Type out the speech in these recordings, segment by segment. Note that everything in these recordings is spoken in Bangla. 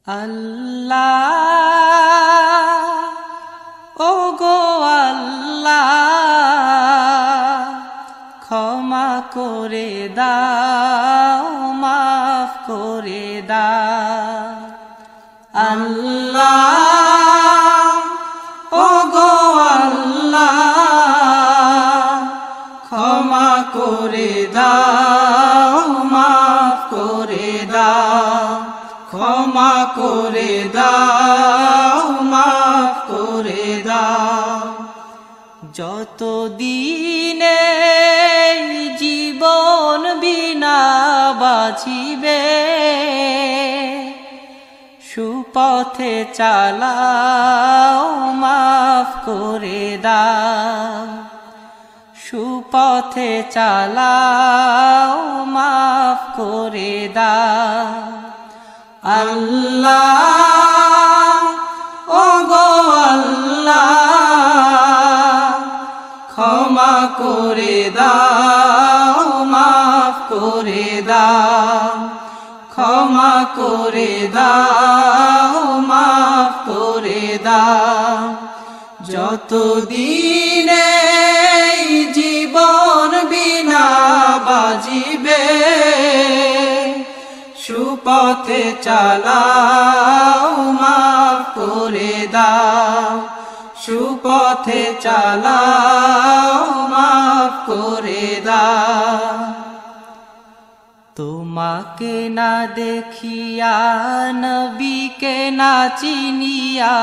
আল্লাহ ওগো আল্লাহ ক্ষমা করে দাও মাফ করে দাও আল্লাহ ওগো আল্লাহ ক্ষমা করে দাও মাফ করে দাও ক্ষমা করে দাও মাফ করে দাও যত দিনে জীবন বিনা বাঁচিবে সুপথে চালাও মাফ করে দাও সুপথে চালাও মাফ করে দাও আল্লাহ ওগো আল্লাহ ক্ষমা করে দাও মাফ করে দাও ক্ষমা করে দাও মাফ করে দাও যত দিনে জীবন বিনা বাজিবে সুপথে চালাও মাফ করে দাও সুপথে চালাও মাফ করে দাও তোমাকে না দেখিয়া নবীকে না চিনিয়া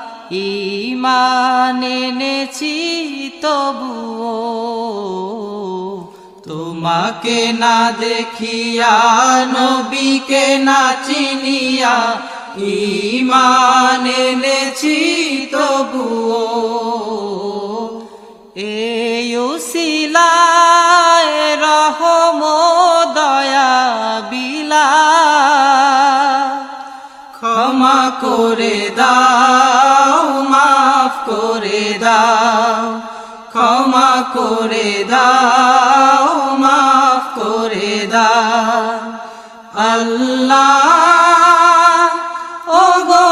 ঈমান এনেছি তবুও তোমাকে না দেখিয়া নবীকে না চিনিয়া ঈমান এনেছি তবুও এই উসিলায় রহম দয়া বিলা ক্ষমা করে দাও মাফ করে দাও ক্ষমা করে দাও মাফ করে দাও আল্লাহ ওগো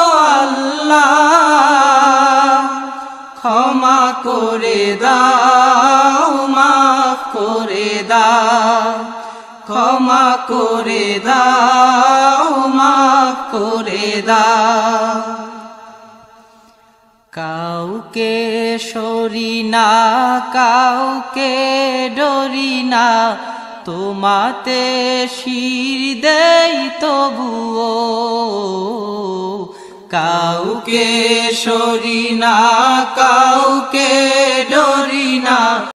আল্লাহ ক্ষমা করে দাও মাফ করে দাও ক্ষমা করে দাও মাফ করে দাও কাউকে সরি না কাউকে ডরি না তোমাতে শির দেই তবুও কাউকে সরি না কাউকে ডরি না